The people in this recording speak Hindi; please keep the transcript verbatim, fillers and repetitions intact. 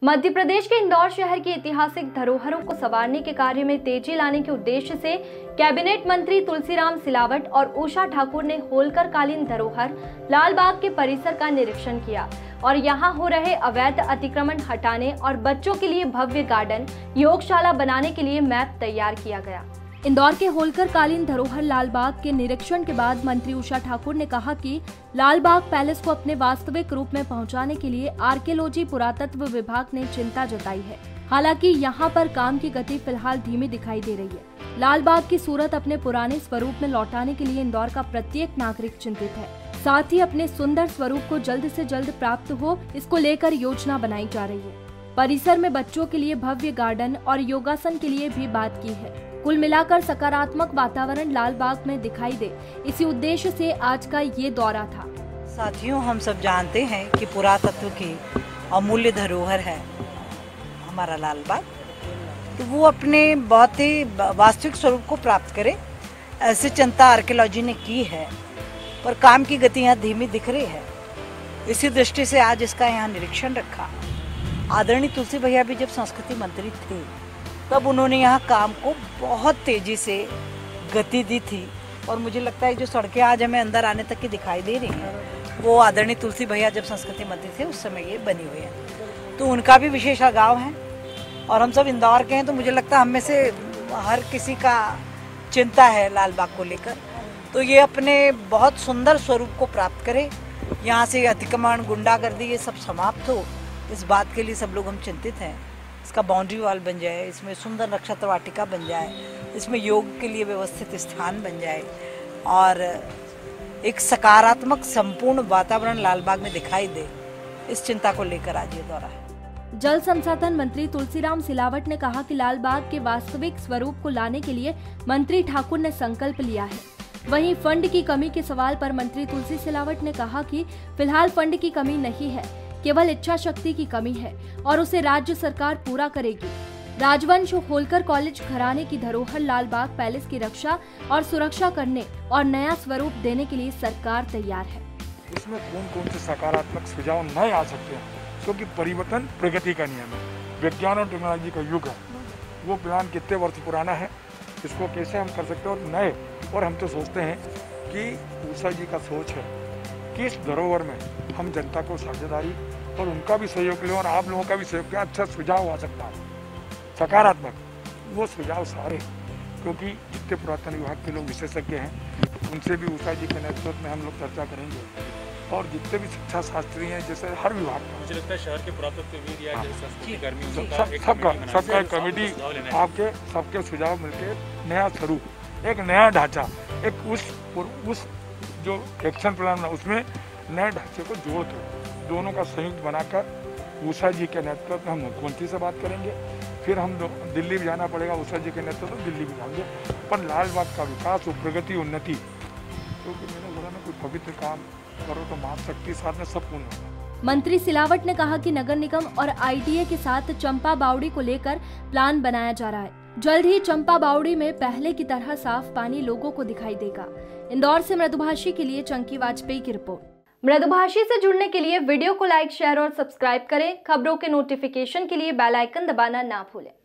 मध्य प्रदेश के इंदौर शहर की ऐतिहासिक धरोहरों को संवारने के कार्य में तेजी लाने के उद्देश्य से कैबिनेट मंत्री तुलसीराम सिलावट और उषा ठाकुर ने होलकर कालीन धरोहर लाल बाग के परिसर का निरीक्षण किया और यहां हो रहे अवैध अतिक्रमण हटाने और बच्चों के लिए भव्य गार्डन, योगशाला बनाने के लिए मैप तैयार किया गया। इंदौर के होलकर कालीन धरोहर लाल बाग के निरीक्षण के बाद मंत्री उषा ठाकुर ने कहा कि लाल बाग पैलेस को अपने वास्तविक रूप में पहुंचाने के लिए आर्कियोलॉजी पुरातत्व विभाग ने चिंता जताई है। हालांकि यहां पर काम की गति फिलहाल धीमी दिखाई दे रही है। लाल बाग की सूरत अपने पुराने स्वरूप में लौटाने के लिए इंदौर का प्रत्येक नागरिक चिंतित है। साथ ही अपने सुंदर स्वरूप को जल्द से जल्द प्राप्त हो, इसको लेकर योजना बनाई जा रही है। परिसर में बच्चों के लिए भव्य गार्डन और योगासन के लिए भी बात की है। कुल मिलाकर सकारात्मक वातावरण लाल बाग में दिखाई दे, इसी उद्देश्य से आज का ये दौरा था। साथियों, हम सब जानते हैं कि पुरातत्व की अमूल्य धरोहर है हमारा लाल बाग, तो वो अपने बहुत ही वास्तविक स्वरूप को प्राप्त करे, ऐसी चिंता आर्कियोलॉजी ने की है। पर काम की गति यहाँ धीमी दिख रही है। इसी दृष्टि से आज इसका यहाँ निरीक्षण रखा। आदरणीय तुलसी भैया भी जब संस्कृति मंत्री थे तब उन्होंने यहाँ काम को बहुत तेजी से गति दी थी, और मुझे लगता है जो सड़कें आज हमें अंदर आने तक की दिखाई दे रही हैं वो आदरणीय तुलसी भैया जब संस्कृति मंत्री थे उस समय ये बनी हुई है। तो उनका भी विशेष लगाव है और हम सब इंदौर के हैं, तो मुझे लगता है हम में से हर किसी का चिंता है लाल बाग को लेकर। तो ये अपने बहुत सुंदर स्वरूप को प्राप्त करे, यहाँ से अतिक्रमण, गुंडागर्दी ये सब समाप्त हो, इस बात के लिए सब लोग हम चिंतित हैं। इसका बाउंड्री वॉल बन जाए, इसमें सुंदर नक्षत्र वाटिका बन जाए, इसमें योग के लिए व्यवस्थित स्थान बन जाए और एक सकारात्मक संपूर्ण वातावरण लाल बाग में दिखाई दे, इस चिंता को लेकर आज ये दौरा है। जल संसाधन मंत्री तुलसीराम सिलावट ने कहा कि लाल बाग के वास्तविक स्वरूप को लाने के लिए मंत्री ठाकुर ने संकल्प लिया है। वहीं फंड की कमी के सवाल पर मंत्री तुलसी सिलावट ने कहा कि फिलहाल फंड की कमी नहीं है, केवल इच्छा शक्ति की कमी है और उसे राज्य सरकार पूरा करेगी। राजवंश होलकर कॉलेज घराने की धरोहर लाल बाग पैलेस की रक्षा और सुरक्षा करने और नया स्वरूप देने के लिए सरकार तैयार है। इसमें कौन कौन से सकारात्मक सुझाव नए आ सकते हैं, क्योंकि परिवर्तन प्रगति का नियम है। विज्ञान और टेक्नोलॉजी का युग है, वो प्लान कितने वर्ष पुराना है, इसको कैसे हम कर सकते हैं और नए। और हम तो सोचते हैं कि उषा जी का सोच है कि इस धरोहर में हम जनता को साझेदारी और उनका भी सहयोग लें और आप लोगों का भी सहयोग लें। अच्छा सुझाव आ सकता है सकारात्मक, वो सुझाव सारे, क्योंकि जितने पुरातन विभाग के लोग विशेषज्ञ हैं उनसे भी उषा जी के नेतृत्व में हम लोग चर्चा करेंगे, और जितने भी शिक्षा शास्त्री हैं जैसे हर विभाग का, मुझे लगता है शहर के पुरातत्वविद या संस्कृति कर्मी सबका सबका कमेटी आपके सबके सुझाव मिलकर नया स्वरूप, एक नया ढांचा, एक उस उस जो एक्शन प्लान है उसमें नए ढांचे को जोड़ दो, दोनों का संयुक्त बनाकर उषा जी के नेतृत्व में हम मुख्यमंत्री से बात करेंगे। फिर हम दिल्ली भी जाना पड़ेगा, उषा जी के नेतृत्व में दिल्ली भी जाएंगे, पर लाल बाग का विकास और प्रगति उन्नति, क्योंकि मैंने बोला ना, कोई पवित्र काम करो तो महाशक्ति साथ में सब पूर्ण होगा। मंत्री सिलावट ने कहा कि नगर निगम और आई टी ए के साथ चंपा बावड़ी को लेकर प्लान बनाया जा रहा है। जल्द ही चंपा बावड़ी में पहले की तरह साफ पानी लोगों को दिखाई देगा। इंदौर से मृदुभाषी के लिए चंकी वाजपेयी की रिपोर्ट। मृदुभाषी से जुड़ने के लिए वीडियो को लाइक, शेयर और सब्सक्राइब करें। खबरों के नोटिफिकेशन के लिए बेल आइकन दबाना ना भूलें।